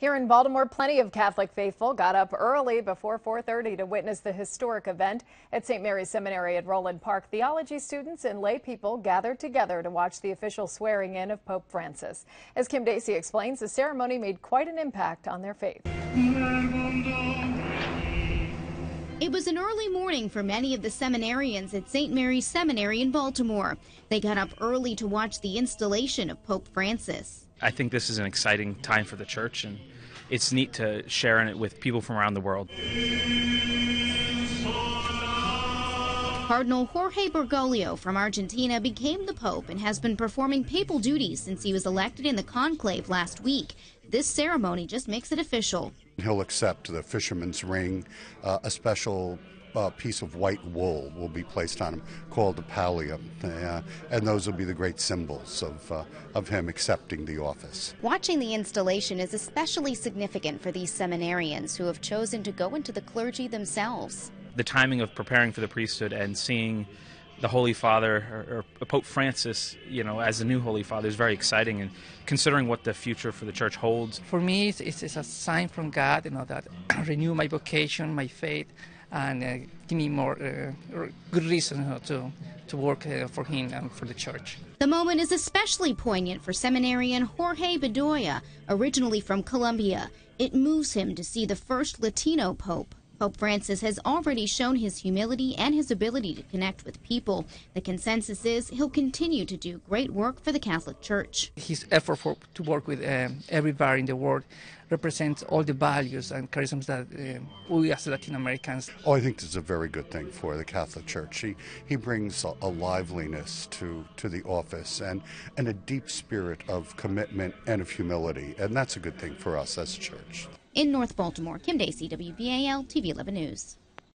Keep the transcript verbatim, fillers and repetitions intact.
Here in Baltimore, plenty of Catholic faithful got up early before four thirty to witness the historic event at Saint Mary's Seminary at Roland Park. Theology students and lay people gathered together to watch the official swearing in of Pope Francis. As Kim Dacey explains, the ceremony made quite an impact on their faith. It was an early morning for many of the seminarians at Saint Mary's Seminary in Baltimore. They got up early to watch the installation of Pope Francis. I think this is an exciting time for the church, and it's neat to share in it with people from around the world. Cardinal Jorge Bergoglio from Argentina became the Pope and has been performing papal duties since he was elected in the conclave last week. This ceremony just makes it official. He'll accept the fisherman's ring, uh, a special uh, piece of white wool will be placed on him called the pallium, uh, and those will be the great symbols of, uh, of him accepting the office. Watching the installation is especially significant for these seminarians who have chosen to go into the clergy themselves. The timing of preparing for the priesthood and seeing the Holy Father, or, or Pope Francis, you know, as the new Holy Father is very exciting, and considering what the future for the church holds. For me, it's, it's a sign from God, you know, that renew my vocation, my faith, and uh, give me more uh, good reason you know, to to work uh, for Him and for the church. The moment is especially poignant for seminarian Jorge Bedoya, originally from Colombia. It moves him to see the first Latino Pope. Pope Francis has already shown his humility and his ability to connect with people. The consensus is he'll continue to do great work for the Catholic Church. His effort for, to work with um, everybody in the world represents all the values and charisms that uh, we as Latin Americans. Oh, I think this is a very good thing for the Catholic Church. He, he brings a, a liveliness to, to the office and, and a deep spirit of commitment and of humility, and that's a good thing for us as a church. In North Baltimore, Kim Dacey, W B A L T V eleven News.